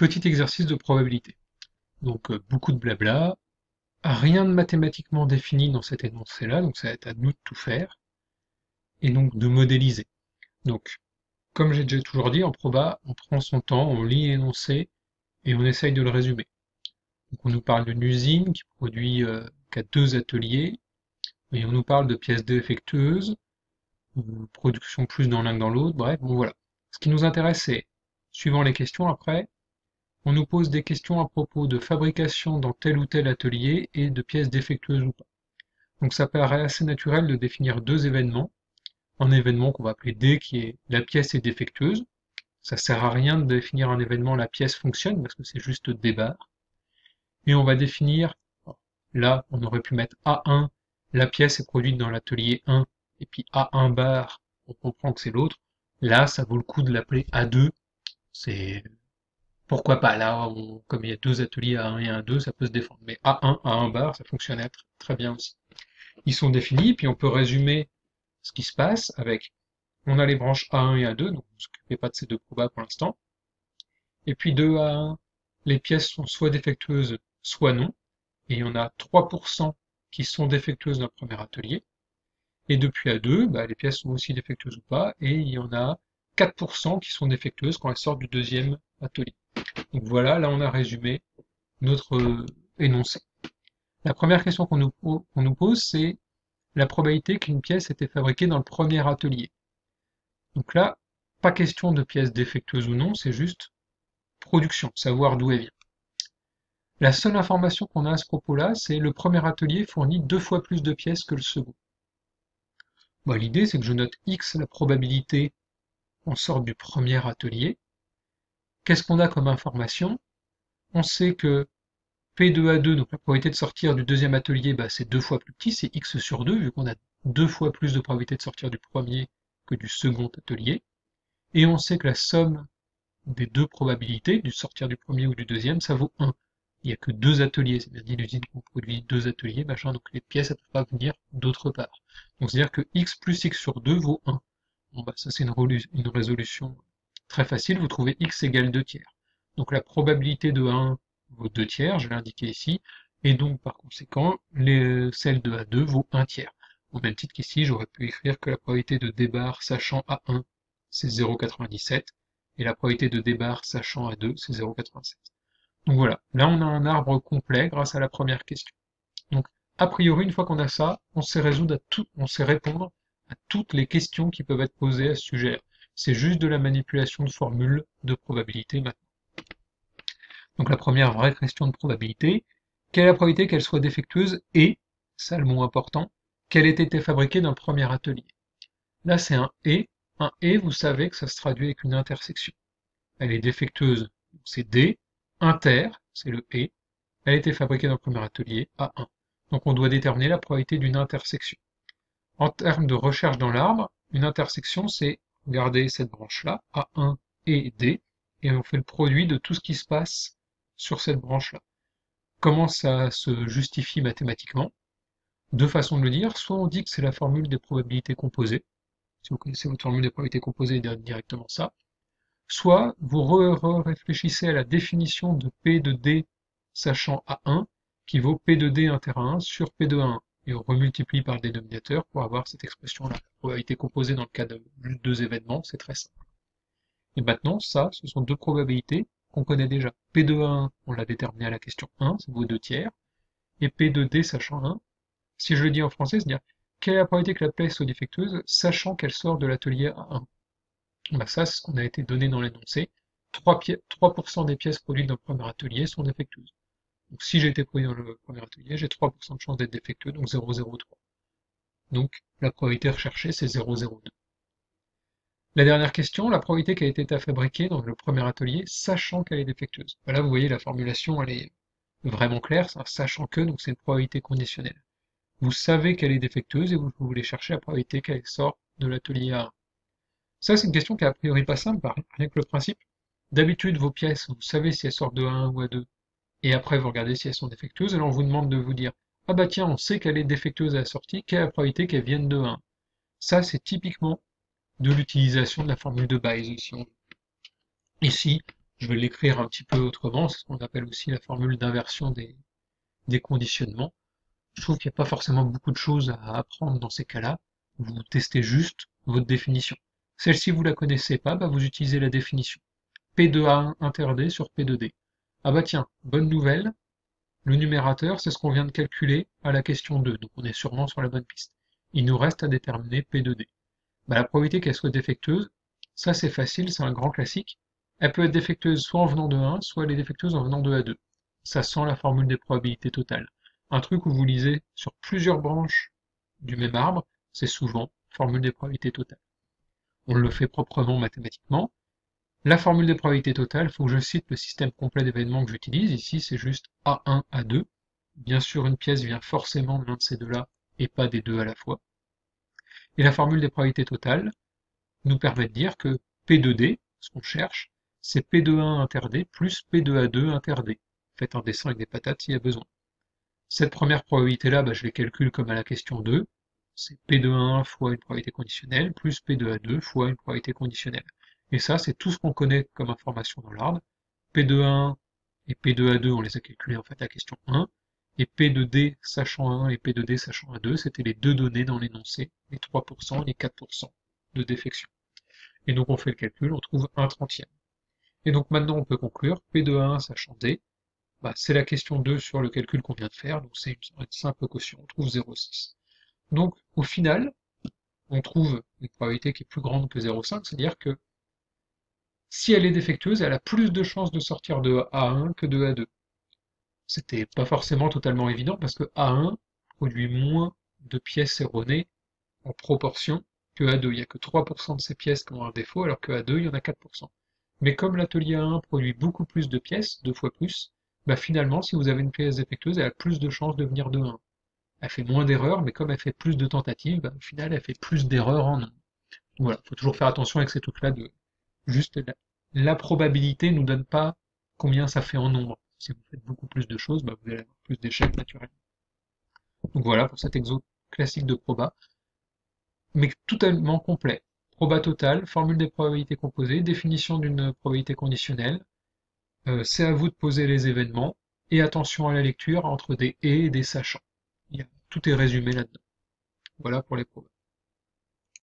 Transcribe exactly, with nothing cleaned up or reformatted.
Petit exercice de probabilité. Donc euh, beaucoup de blabla, rien de mathématiquement défini dans cet énoncé-là, donc ça va être à nous de tout faire, et donc de modéliser. Donc, comme j'ai déjà toujours dit, en proba, on prend son temps, on lit l'énoncé, et on essaye de le résumer. Donc on nous parle d'une usine qui produit euh, qu'à deux ateliers, et on nous parle de pièces défectueuses, ou production plus dans l'un que dans l'autre, bref, bon voilà. Ce qui nous intéresse, c'est, suivant les questions après, on nous pose des questions à propos de fabrication dans tel ou tel atelier et de pièces défectueuses ou pas. Donc ça paraît assez naturel de définir deux événements. Un événement qu'on va appeler D qui est la pièce est défectueuse. Ça sert à rien de définir un événement la pièce fonctionne parce que c'est juste des barres. Et on va définir, là on aurait pu mettre A un, la pièce est produite dans l'atelier un, et puis A un bar, on comprend que c'est l'autre. Là ça vaut le coup de l'appeler A deux, c'est pourquoi pas, là, on- comme il y a deux ateliers A un et A deux, ça peut se défendre. Mais A un, A un bar, ça fonctionnait tr- très bien aussi. Ils sont définis, puis on peut résumer ce qui se passe avec, on a les branches A un et A deux, donc ne s'occupez pas de ces deux probas pour l'instant. Et puis de A un, les pièces sont soit défectueuses, soit non. Et il y en a trois pour cent qui sont défectueuses dans le premier atelier. Et depuis A deux, bah, les pièces sont aussi défectueuses ou pas, et il y en a quatre pour cent qui sont défectueuses quand elles sortent du deuxième atelier. Donc voilà, là on a résumé notre euh, énoncé. La première question qu'on nous, qu'on nous pose, c'est la probabilité qu'une pièce ait été fabriquée dans le premier atelier. Donc là, pas question de pièce défectueuse ou non, c'est juste production, savoir d'où elle vient. La seule information qu'on a à ce propos-là, c'est le premier atelier fournit deux fois plus de pièces que le second. Bon, l'idée, c'est que je note X, la probabilité qu'on sorte du premier atelier. Qu'est-ce qu'on a comme information? On sait que P deux A deux, donc la probabilité de sortir du deuxième atelier, bah, c'est deux fois plus petit, c'est X sur deux, vu qu'on a deux fois plus de probabilité de sortir du premier que du second atelier. Et on sait que la somme des deux probabilités, du sortir du premier ou du deuxième, ça vaut un. Il n'y a que deux ateliers, c'est bien dit l'usine qu'on produit deux ateliers, machin, donc les pièces ne peuvent pas venir d'autre part. Donc c'est-à-dire que X plus X sur deux vaut un. Bon bah ça c'est une, une résolution très facile, vous trouvez X égale deux tiers. Donc la probabilité de un vaut deux tiers, je l'ai indiqué ici, et donc par conséquent, les, celle de A deux vaut un tiers. Au même titre qu'ici, j'aurais pu écrire que la probabilité de D bar sachant A un, c'est zéro virgule quatre-vingt-dix-sept, et la probabilité de D bar sachant A deux, c'est zéro virgule quatre-vingt-sept. Donc voilà, là on a un arbre complet grâce à la première question. Donc, a priori, une fois qu'on a ça, on sait résoudre à tout, on sait répondre à toutes les questions qui peuvent être posées à ce sujet. C'est juste de la manipulation de formules de probabilité maintenant. Donc la première vraie question de probabilité, quelle est la probabilité qu'elle soit défectueuse et, ça le mot important, qu'elle ait été fabriquée dans le premier atelier. Là c'est un et, un et vous savez que ça se traduit avec une intersection. Elle est défectueuse, c'est D, inter, c'est le et, elle a été fabriquée dans le premier atelier, A un. Donc on doit déterminer la probabilité d'une intersection. En termes de recherche dans l'arbre, une intersection, c'est regarder cette branche-là, A un et D, et on fait le produit de tout ce qui se passe sur cette branche-là. Comment ça se justifie mathématiquement? Deux façons de le dire. Soit on dit que c'est la formule des probabilités composées. Si vous connaissez votre formule des probabilités composées, directement ça. Soit vous réfléchissez à la définition de P de D sachant A un, qui vaut P de D inter A un sur P de A un. Et on remultiplie par le dénominateur pour avoir cette expression-là. La probabilité composée dans le cas de juste deux événements, c'est très simple. Et maintenant, ça, ce sont deux probabilités qu'on connaît déjà. P de A un, on l'a déterminé à la question un, ça vaut deux tiers. Et P de D sachant un, si je le dis en français, c'est-à-dire quelle est la probabilité que la pièce soit défectueuse, sachant qu'elle sort de l'atelier A un. Bah ça, c'est ce qu'on a été donné dans l'énoncé. trois pour cent des pièces produites dans le premier atelier sont défectueuses. Donc si j'ai été produit dans le premier atelier, j'ai trois pour cent de chance d'être défectueux, donc zéro virgule zéro trois. Donc la probabilité recherchée, c'est zéro virgule zéro deux. La dernière question, la probabilité qu'elle ait été fabriquée dans le premier atelier, sachant qu'elle est défectueuse. Voilà, vous voyez, la formulation, elle est vraiment claire, c'est un sachant que, donc c'est une probabilité conditionnelle. Vous savez qu'elle est défectueuse et vous voulez chercher la probabilité qu'elle sort de l'atelier A un. Ça, c'est une question qui est a priori pas simple, rien que le principe. D'habitude, vos pièces, vous savez si elles sortent de A un ou A deux, et après vous regardez si elles sont défectueuses, et là on vous demande de vous dire, ah bah tiens, on sait qu'elle est défectueuse à la sortie, quelle est la probabilité qu'elle vienne de A un? Ça, c'est typiquement de l'utilisation de la formule de Bayes, si on veut. Ici, Je vais l'écrire un petit peu autrement, c'est ce qu'on appelle aussi la formule d'inversion des, des conditionnements. Je trouve qu'il n'y a pas forcément beaucoup de choses à apprendre dans ces cas-là. Vous testez juste votre définition. Celle-ci, vous la connaissez pas, bah vous utilisez la définition. P deux A un inter D sur P deux D. Ah bah tiens, bonne nouvelle, le numérateur, c'est ce qu'on vient de calculer à la question deux, donc on est sûrement sur la bonne piste. Il nous reste à déterminer P deux D. Bah, la probabilité qu'elle soit défectueuse, ça c'est facile, c'est un grand classique. Elle peut être défectueuse soit en venant de un, soit elle est défectueuse en venant de A deux. Ça sent la formule des probabilités totales. Un truc où vous lisez sur plusieurs branches du même arbre, c'est souvent formule des probabilités totales. On le fait proprement mathématiquement. La formule des probabilités totales, il faut que je cite le système complet d'événements que j'utilise. Ici, c'est juste A un, A deux. Bien sûr, une pièce vient forcément de l'un de ces deux-là et pas des deux à la fois. Et la formule des probabilités totales nous permet de dire que P deux D, ce qu'on cherche, c'est P deux A un inter D plus P deux A deux inter D. Faites un dessin avec des patates s'il y a besoin. Cette première probabilité-là, bah, je les calcule comme à la question deux. C'est P deux A un fois une probabilité conditionnelle plus P deux A deux fois une probabilité conditionnelle. Et ça, c'est tout ce qu'on connaît comme information dans l'arbre. P deux A un et P deux A deux, on les a calculés en fait à la question un. Et P deux D sachant un et P deux D sachant deux, c'était les deux données dans l'énoncé, les trois pour cent et les quatre pour cent de défection. Et donc on fait le calcul, on trouve un trentième. Et donc maintenant on peut conclure, P deux A un sachant D, bah, c'est la question deux sur le calcul qu'on vient de faire, donc c'est une simple quotient, on trouve zéro virgule six. Donc au final, on trouve une probabilité qui est plus grande que zéro virgule cinq, c'est-à-dire que si elle est défectueuse, elle a plus de chances de sortir de A un que de A deux. C'était pas forcément totalement évident parce que A un produit moins de pièces erronées en proportion que A deux. Il n'y a que trois pour cent de ces pièces qui ont un défaut, alors que A deux, il y en a quatre pour cent. Mais comme l'atelier A un produit beaucoup plus de pièces, deux fois plus, bah finalement, si vous avez une pièce défectueuse, elle a plus de chances de venir de un. Elle fait moins d'erreurs, mais comme elle fait plus de tentatives, bah, au final, elle fait plus d'erreurs en nombre. Voilà, il faut toujours faire attention avec ces trucs-là de juste la, la probabilité ne nous donne pas combien ça fait en nombre. Si vous faites beaucoup plus de choses, bah, vous allez avoir plus d'échecs naturellement. Donc voilà pour cet exo classique de proba, mais totalement complet. Proba totale, formule des probabilités composées, définition d'une probabilité conditionnelle. Euh, c'est à vous de poser les événements et attention à la lecture entre des et et des sachants. Il y a, tout est résumé là-dedans. Voilà pour les probas.